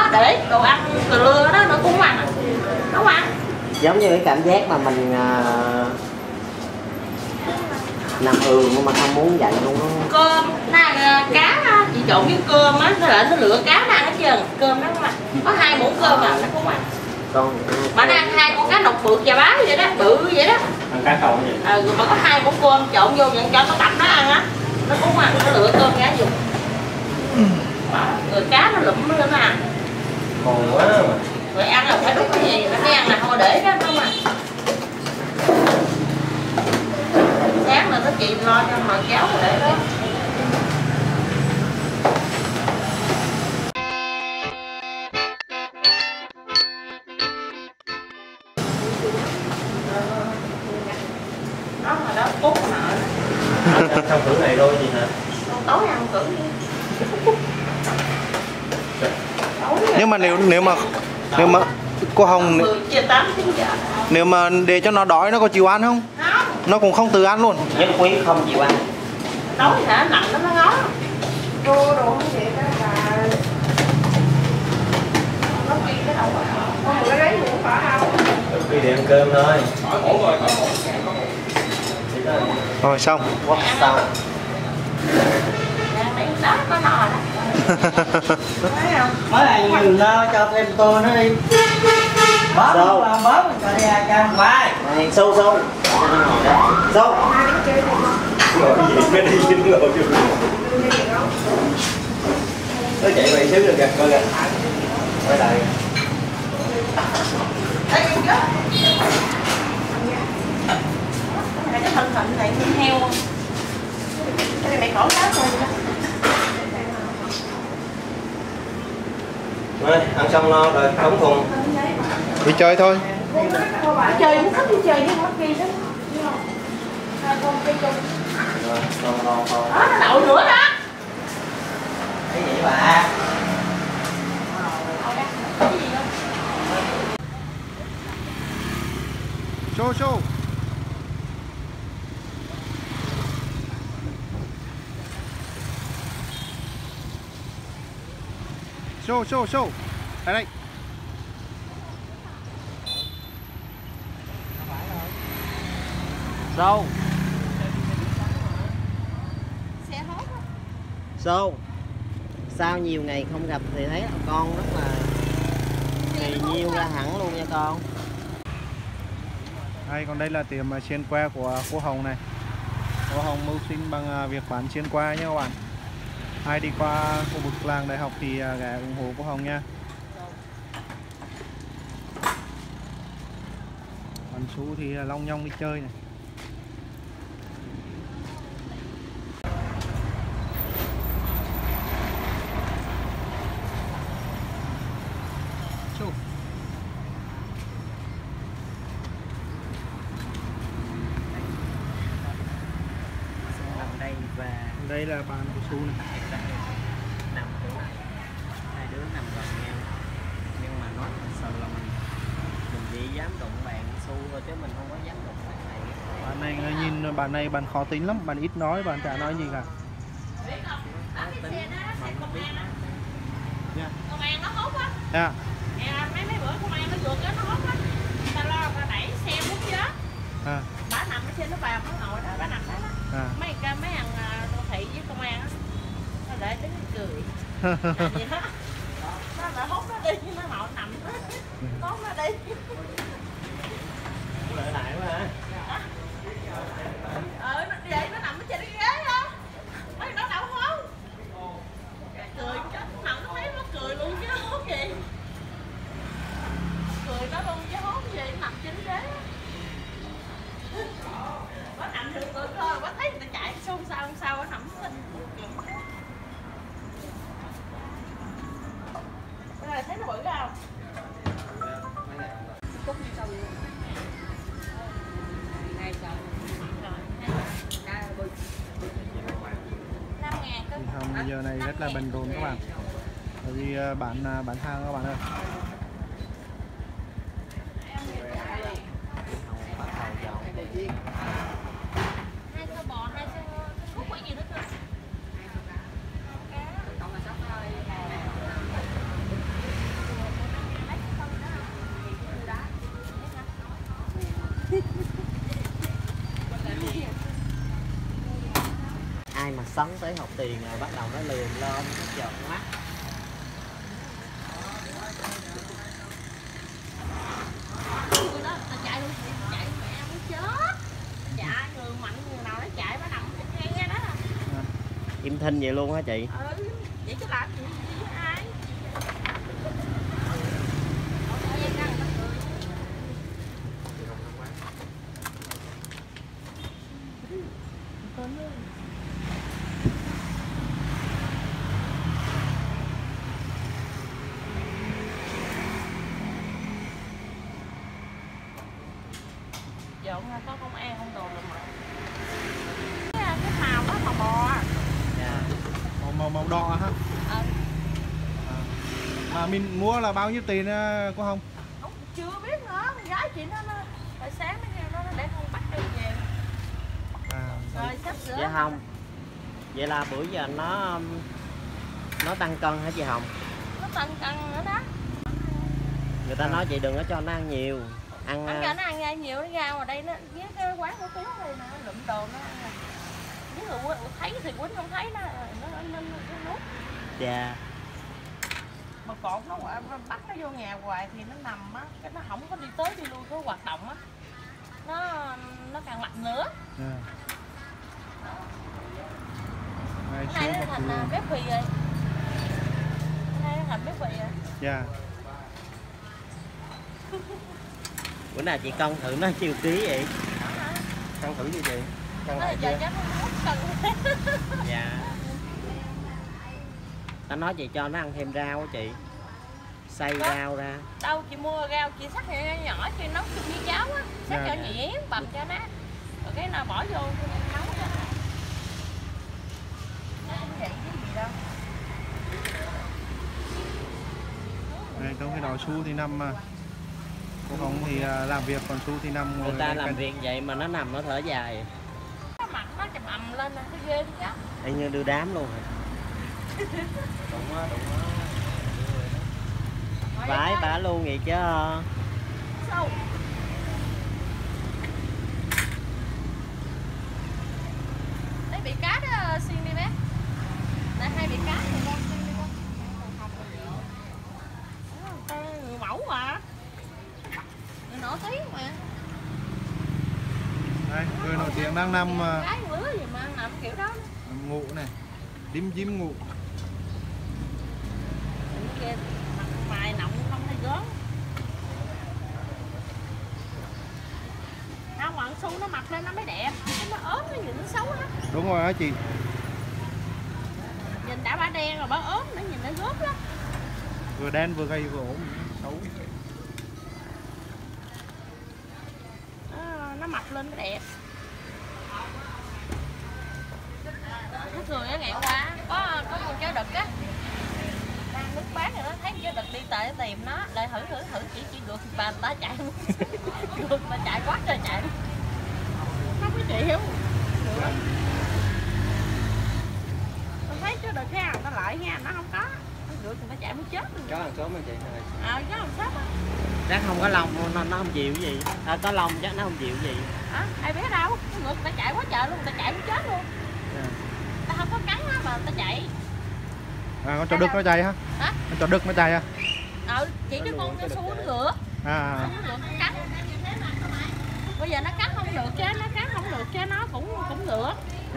để đồ ăn lừa đó nó cũng ăn, nó ăn. Giống như cái cảm giác mà mình nằm nhưng mà không muốn dậy luôn đó. Cơm, cá chị trộn với cơm á, nó lựa cá nó ăn hết trơn, cơm nó không ăn. Có 2 muỗng cơm mà nó không ăn. Mà nó ăn 2 con cá nục bự chà bá vậy đó, bự vậy đó. Ăn cá không vậy? Rồi mà có 2 muỗng cơm trộn vô nhận cho nó tập nó ăn á, nó cũng ăn, nó lựa cơm cá dùng. Rồi cá nó lụm nó ăn. Còn quá mà. Rồi ăn là phải đút cái gì, nó cái ăn là thôi để đó không à. Sáng là nó chị lo cho mà kéo để đó. Đó mà đó cút nợ. Trong cử này thôi gì hả? Tối ăn cử đi. Nhưng mà nếu mà cô Hồng, 10 chia 8 9 giờ. nếu mà để cho nó đói nó có chịu ăn không? Không. Nó cũng không tự ăn luôn. Nhất quý không chịu ăn. Đói hả? Nằm nó ngó. Cô đồ không vậy đó bà. Nó bị cái đầu à. Con người lấy muỗng phở không? Khi đi ăn cơm thôi. Rồi xong. Quất xong. Đấy đó có nò đó. Thấy không? Mới ăn nhiều lo cho thêm tô nữa đi. Bóp không? Bóp mình cho đi ăn cam vai. Này sâu sâu. Sâu. Rồi gì cái đi dính rồi chứ. Nó chạy vậy xíu được kìa, coi kìa. Quay lại. Đây chứ. Cái thân thịnh này như heo không? Cái này mày khổ quá rồi đó. Rồi, ăn xong no rồi, đóng thùng. Đi chơi thôi. Chơi muốn thích đi chơi với mất kia đó. Rồi, no thôi. Đó, nó đậu nữa đó. Cái gì bà? Show show. Show. Đây đây. Sâu. Sâu. Sau nhiều ngày không gặp thì thấy con rất là thì nhiêu ra hẳn luôn nha con. Đây, còn đây là tiệm xiên que của cô Hồng này. Cô Hồng mưu sinh bằng việc bán xiên que nha các bạn. Ai đi qua khu vực làng đại học thì ghé ủng hộ cô Hồng nha. Còn Sú thì long nhong đi chơi này. Đây là bàn của Sú này. Nằm chỗ này. Hai đứa nằm gần nhau. Nhưng mà nói thật sự là mình chỉ dám đụng bạn Su thôi chứ mình không có dám đụng bạn này. Bạn này nhìn bạn này bạn khó tính lắm, bạn ít nói, bạn chả nói gì cả. Công an nó hốt á. Dạ. Mấy bữa công an nó vượt á, nó hốt á. Ta lo ta đẩy xe muốn chết. Bà nằm ở trên nó vào nó ngồi đó, bà nằm đó. Mấy thằng đô thị với công an á, nó để đứng cười. Gì đó. Nó lại hốt nó đi, nó ngồi nằm đó. Hốt nó đi. Lại lại quá hả? Nó vậy nó nằm ở trên cái ghế đó. Mấy nó đâu hốt. Cười chết, nằm nó thấy nó cười luôn chứ hốt gì. Cười nó luôn chứ hốt gì, nằm trên ghế. Nó nằm được cười thôi, nó thấy người ta chạy xôn xao nó nằm xinh. Cái này thấy nó bự không? Cút như sau vậy. Ngay sau. Thì Hồng giờ này rất là bận rộn các bạn. Bởi vì bán hàng các bạn ơi. sống tới học tiền rồi bắt đầu nó lườm lên nó trợn mắt. Đó ta chạy luôn, chạy mẹ muốn chết. Chạy người mạnh người nào nó chạy nó nằm trên nghe đó. Im thinh vậy luôn hả chị? Ừ, vậy chứ làm gì với ai? Dọn ra có công an không đồ là mà cái màu đó màu bò. Dạ. Màu đỏ hả? À. Mà mình mua là bao nhiêu tiền cô Hồng? Không, chưa biết nữa, con gái chị nó hồi sáng nó kêu nó để con bắt đi về. Rồi sắp sửa. Dạ không. Vậy là bữa giờ nó tăng cân hả chị Hồng? Nó tăng cân nữa đó. Người ta nói chị đừng có cho nó ăn nhiều. Ăn cho nó ăn nhiều, nó ra ngoài đây nó với cái quán của Tú đây nè, lụm đồ nó với người thấy thì Quýnh không thấy nó nuốt. Dạ. Mà cột nó bắt nó vô nhà hoài thì nó nằm á, cái nó không có đi tới đi lui có hoạt động á, nó càng mạnh nữa. Cái này nó thành béo phì rồi. Cái này nó thành béo phì rồi. Dạ. Bữa nào chị cân thử nó nhiêu ký vậy? Cân thử đi chị. Cân lại chưa? Dạ. Ta nói chị cho nó ăn thêm rau á chị. Xay rau ra. Đâu chị mua rau chị sắc nhỏ chị nấu chung với cháo á, sắc cho nhuyễn bằm cho nó. Rồi cái nào bỏ vô nấu cho nó. Nó không vậy cái gì đâu. Đây, trong cái đò Su thì nằm mà cô Hồng thì làm việc, còn Su thì nằm ngồi. Người ta làm việc vậy mà nó nằm nó thở dài. Cái mặt nó chầm ầm lên nè, cái ghê chứ. Y như đưa đám luôn rồi. Đụng á. Vãi bả luôn vậy chứ. Sao? Đấy bị cá đó xiên đi bé. Tại hai bị cá thì con xiên đi con. Người mẫu mà. Người nổi tiếng mà. Đây, người nổi tiếng đang nằm Cái bữa gì mà nằm kiểu đó. ngủ này, đím ngủ. Kia mặt mày nọng không thấy gớm. Không, mà Su nó mặc lên nó mới đẹp, nó ốm nó nhìn nó xấu lắm. Đúng rồi hả chị? Nhìn đã bả đen rồi bả ốm nó nhìn nó gớm lắm. Vừa đen vừa gầy vừa ốm, xấu. Nó mập lên nó đẹp. Nó thường nó ngày qua có con chó đực á đang đứng bán rồi đó, thấy con chó đực đi tới tìm nó lại thử chỉ gượt bà ta chạy gượt mà chạy quá trời chạy không có chịu. Tôi thấy chó đực ha nó lại nha, nó không có nó gượt thì nó chạy muốn chết luôn. Chó hàng xóm hả chị? Chó hàng xóm á. Chắc không có lông nó không chịu cái gì. Có lông chắc nó không chịu cái gì. Ai biết đâu, nó ngược ta chạy quá trời luôn, ta chạy muốn chết luôn. Ta không có cắn á mà ta chạy. Con chó đực nó chạy hả? Hả? Con chó đực nó chạy hả? Chỉ cái con Su nó ngựa. Nó ngựa nó cắn. Bây giờ nó cắn không được chứ, nó cắn không được chứ nó cũng ngựa.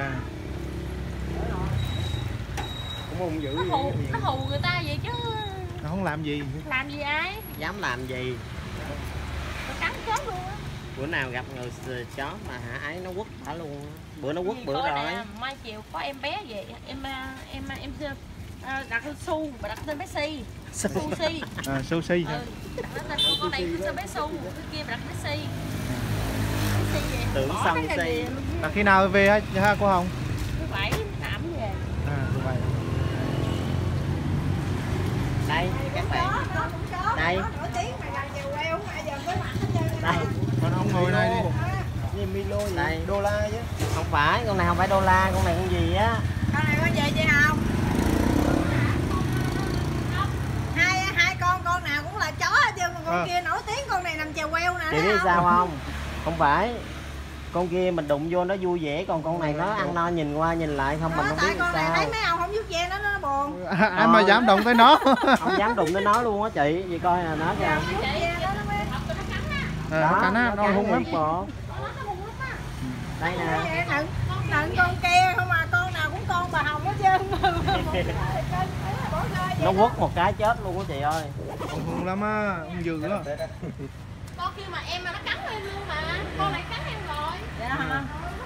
Cũng không giữ nó hù người ta vậy chứ. Nó không làm gì. Làm gì ai? Dám làm gì? Nó cắn chết luôn á. Bữa nào gặp người chó mà ấy nó quất bả luôn. Bữa nó quất bữa rồi. Nè, mai chiều có em bé về, em đặt tên Su, bà đặt tên bé Si. Sushi. Sushi hả? Đặt tên con này tên bé Su, cái kia bà đặt bé Si. Tưởng xong Si. Là khi nào về hả cô Hồng? Thứ Bảy Nạm về. Thứ Bảy. Đây các bạn. Đây. Đây. Con ông ngồi đây đi. Milo gì? Đây. Đô la chứ. Không phải, con này không phải đô la, con này con gì á? Con này con gì chị Hồng? Hai con nào cũng là chó hết trơn, con kia nổi tiếng, con này nằm chèo queo nè. Chị biết sao không? Không phải. Con kia mình đụng vô nó vui vẻ, còn con này nó ăn no nhìn qua nhìn lại không mình không biết con sao. này thấy mấy ông không giúp ve nó buồn. Ai mà dám động tới nó. Không dám đụng tới nó luôn á chị, vậy coi là nó kìa. Cắn á, nó hung lắm. Đây nè. Nặng con kia không mà con nào cũng con bà Hồng hết trơn. Nó quất một cái chết luôn á chị ơi. Hung lắm á, hung dữ á. Con kia mà em mà nó cắn em luôn mà. Con này cắn em rồi. Dạ hả?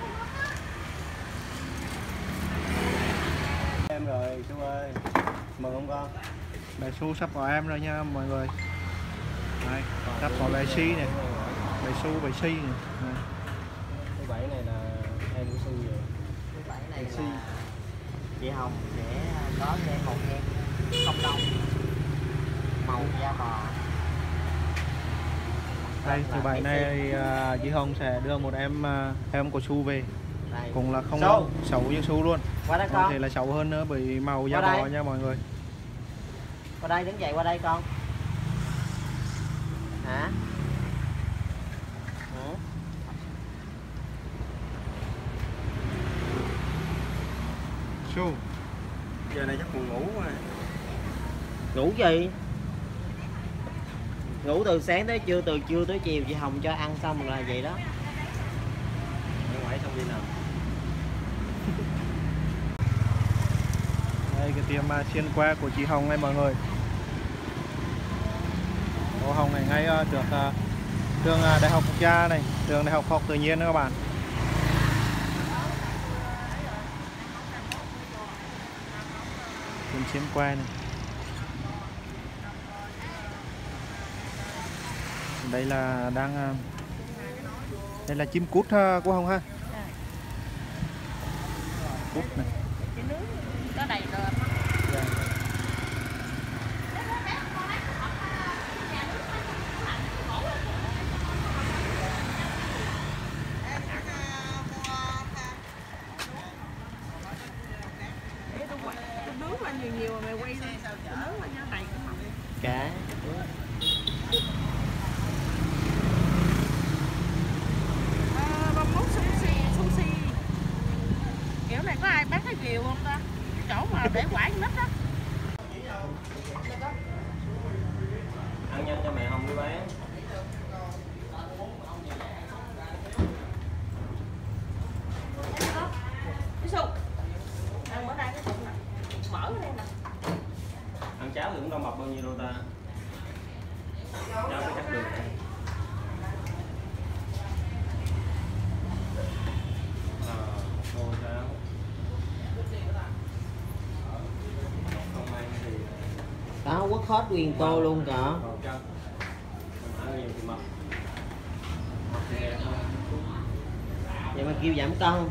Em rồi chú ơi. Mừng không con? Bé Su sắp có em rồi nha mọi người. Đây, sắp có bé Si này. Bé Su, bé Si này. Đây. Thứ bảy này là em của Su rồi. Thứ bảy này Si. là Chị Hồng sẽ có thêm một em không đông màu da bò. Đây, thứ bảy này thì, chị Hồng sẽ đưa một em của Su về. Đây. Cũng là không Su. đâu, xấu như Su luôn. Qua đây Có con. thể là xấu hơn nữa bởi màu da Qua bò đây. nha mọi người. Qua đây đứng dậy qua đây con. Hả? Ừ. Su. Giờ này chắc buồn ngủ rồi. Ngủ gì? Ngủ từ sáng tới trưa, từ trưa tới chiều chị Hồng cho ăn xong là vậy đó. Ở ngoài xong đi nào. Đây cái tiệm xiên que của chị Hồng này mọi người. Cô Hồng này ngay được trường Đại học Quốc gia này, trường Đại học Khoa học Tự nhiên đó các bạn. Tiệm xiên que này. Đây là đang đây là chim cút cô Hồng ha. Cút này. Cái nướng có đầy rồi. nướng qua nhiều nhiều mà mày quay lên sao nướng qua nhau đầy cái mỏng. Cá. Bông mốt sushi. Kiểu này có ai bán cái chiều không ta? Chỗ mà để quả nít đó. Ăn nhanh cho mẹ Hồng đi bán. Cái su. Ăn bữa nay cái sụn nè. Mở ở đây nè. Ăn cháo thì cũng đâu mập bao nhiêu đâu ta. Cháo phải cắt được. Tô cháo. Không ăn thì táo quất hết nguyên tô luôn cả. Ăn nhiều thì mập. Vậy mà kêu giảm cân.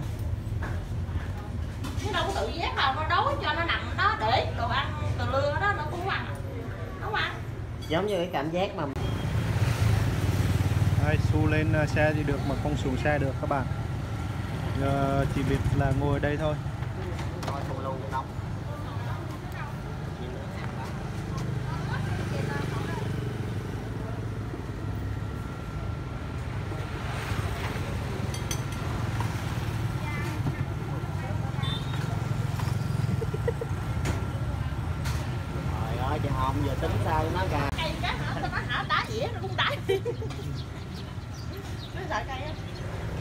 Chứ đâu có tự giác đâu, nó đói cho nó nằm đó để đồ ăn từ lưa đó nó cũng ăn. Nó ăn. Giống như cái cảm giác mà Đây, Su lên xe thì được mà không xuống xe được các bạn. Giờ chỉ biết là ngồi ở đây thôi. coi thù lù nóng. Trời ơi chị Hồng giờ tính sao nó gà. Cây cái hả? Tao nói hả đá dĩa nó cũng đá. Nó sợ cây á.